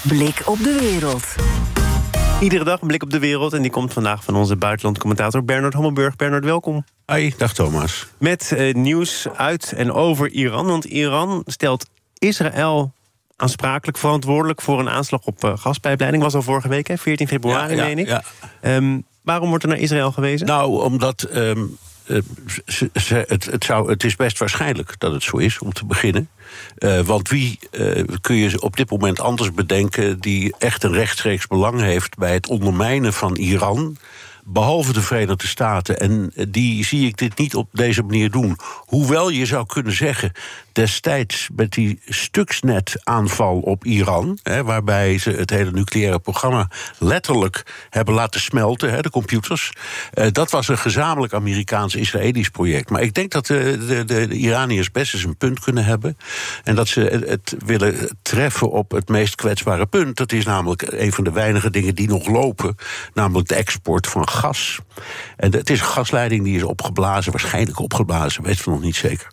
Blik op de wereld. Iedere dag een blik op de wereld. En die komt vandaag van onze buitenlandcommentator Bernard Hammelburg. Bernard, welkom. Hoi, dag Thomas. Met nieuws uit en over Iran. Want Iran stelt Israël aansprakelijk, verantwoordelijk voor een aanslag op gaspijpleiding. Was al vorige week, hè? 14 februari, meen ik. Ja. Waarom wordt er naar Israël gewezen? Nou, omdat het is best waarschijnlijk dat het zo is, om te beginnen. Want wie kun je op dit moment anders bedenken die echt een rechtstreeks belang heeft bij het ondermijnen van Iran, behalve de Verenigde Staten? En die zie ik dit niet op deze manier doen. Hoewel je zou kunnen zeggen, destijds met die Stuxnet-aanval op Iran, waarbij ze het hele nucleaire programma letterlijk hebben laten smelten, de computers, dat was een gezamenlijk Amerikaans-Israëlisch project. Maar ik denk dat de Iraniërs best eens een punt kunnen hebben en dat ze het willen treffen op het meest kwetsbare punt. Dat is namelijk een van de weinige dingen die nog lopen, namelijk de export van gas. En het is een gasleiding die is opgeblazen, waarschijnlijk opgeblazen, weten we nog niet zeker.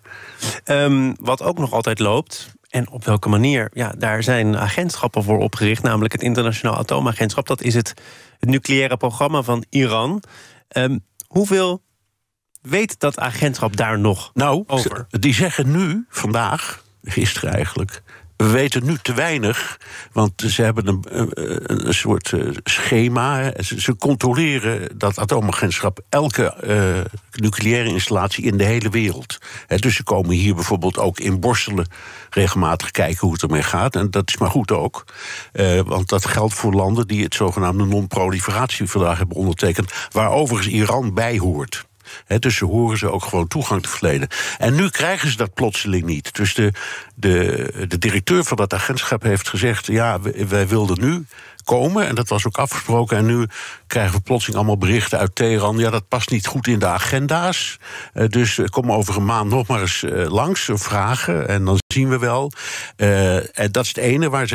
Wat ook nog altijd loopt, en op welke manier, ja, daar zijn agentschappen voor opgericht, namelijk het Internationaal Atoomagentschap. Dat is het nucleaire programma van Iran. Hoeveel weet dat agentschap daar nog over? Die zeggen nu, vandaag, gisteren eigenlijk, we weten nu te weinig, want ze hebben een soort schema. Ze controleren dat atoomagentschap elke nucleaire installatie in de hele wereld. Dus ze komen hier bijvoorbeeld ook in Borselen regelmatig kijken hoe het ermee gaat. En dat is maar goed ook. Want dat geldt voor landen die het zogenaamde non-proliferatieverdrag hebben ondertekend, waar overigens Iran bij hoort. Dus ze horen ze ook gewoon toegang te verlenen. En nu krijgen ze dat plotseling niet. Dus de directeur van dat agentschap heeft gezegd, ja, wij wilden nu komen, en dat was ook afgesproken, en nu krijgen we plotseling allemaal berichten uit Teheran, ja, dat past niet goed in de agenda's, dus kom over een maand nog maar eens langs, vragen, en dan zien we wel. En dat is het ene waar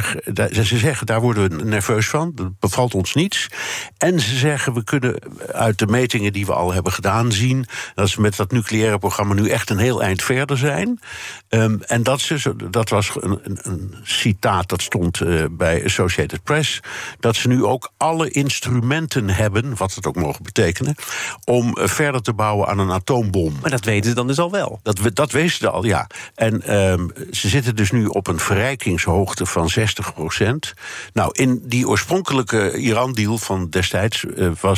ze zeggen, daar worden we nerveus van, dat bevalt ons niets. En ze zeggen, we kunnen uit de metingen die we al hebben gedaan zien dat ze met dat nucleaire programma nu echt een heel eind verder zijn. En dat was een citaat dat stond bij Associated Press, dat ze nu ook alle instrumenten hebben, wat het ook mogen betekenen, om verder te bouwen aan een atoombom. Maar dat weten ze dan dus al wel? Dat weten ze al, ja. En ze zitten dus nu op een verrijkingshoogte van 60%. Nou, in die oorspronkelijke Iran-deal van destijds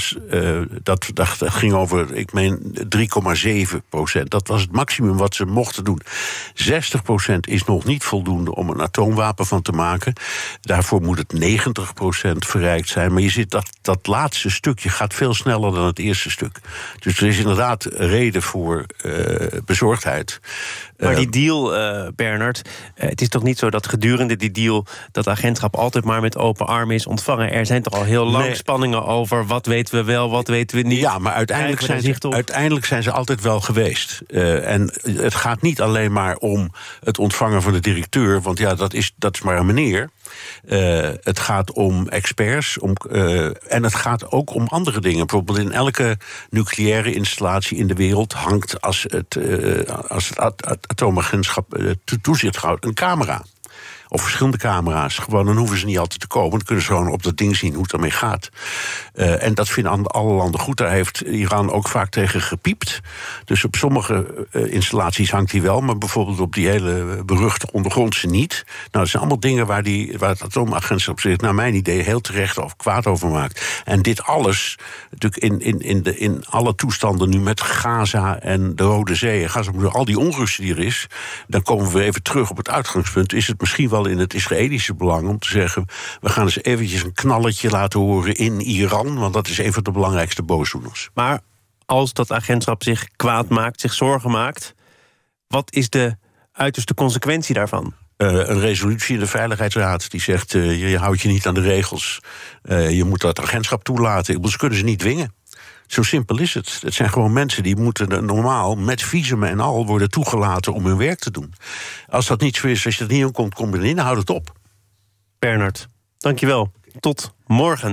dat ging over, ik meen, 3,7%. Dat was het maximum wat ze mochten doen. 60% is nog niet voldoende om een atoomwapen van te maken. Daarvoor moet het 90% verrijkt zijn. Maar je ziet dat laatste stukje gaat veel sneller dan het eerste stuk. Dus er is inderdaad reden voor bezorgdheid. Maar die deal, Bernard, het is toch niet zo dat gedurende die deal dat agentschap altijd maar met open armen is ontvangen? Er zijn toch al heel lang spanningen over wat weten we wel, wat weten we niet? Ja, maar uiteindelijk zijn ze altijd wel geweest. En het gaat niet alleen maar om het ontvangen van de directeur, want ja, dat is maar een meneer. Het gaat om experts en het gaat ook om andere dingen. Bijvoorbeeld in elke nucleaire installatie in de wereld hangt, als het atoomagentschap toezicht houdt, een camera. Of verschillende camera's. Gewoon, dan hoeven ze niet altijd te komen. Dan kunnen ze gewoon op dat ding zien hoe het ermee gaat. En dat vinden alle landen goed. Daar heeft Iran ook vaak tegen gepiept. Dus op sommige installaties hangt hij wel, maar bijvoorbeeld op die hele beruchte ondergrondse niet. Nou, dat zijn allemaal dingen waar het atoomagentschap zich, naar mijn idee, heel terecht of kwaad over maakt. En dit alles, natuurlijk in alle toestanden nu met Gaza en de Rode Zee, al die onrust die er is, dan komen we weer even terug op het uitgangspunt. Is het misschien wel in het Israëlische belang om te zeggen, we gaan eens eventjes een knalletje laten horen in Iran, want dat is een van de belangrijkste boosdoeners. Maar als dat agentschap zich kwaad maakt, zich zorgen maakt, wat is de uiterste consequentie daarvan? Een resolutie in de Veiligheidsraad die zegt, je houdt je niet aan de regels, je moet dat agentschap toelaten. Ze kunnen ze niet dwingen. Zo simpel is het. Het zijn gewoon mensen die moeten normaal met visumen en al worden toegelaten om hun werk te doen. Als dat niet zo is, als je er niet aan komt, kom je erin, houd het op. Bernard, dankjewel. Tot morgen.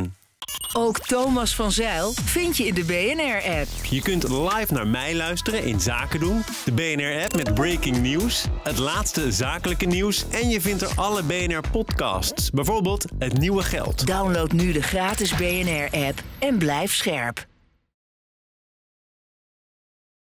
Ook Thomas van Zijl vind je in de BNR-app. Je kunt live naar mij luisteren in Zaken doen, de BNR-app met breaking news, het laatste zakelijke nieuws en je vindt er alle BNR-podcasts, bijvoorbeeld Het Nieuwe Geld. Download nu de gratis BNR-app en blijf scherp.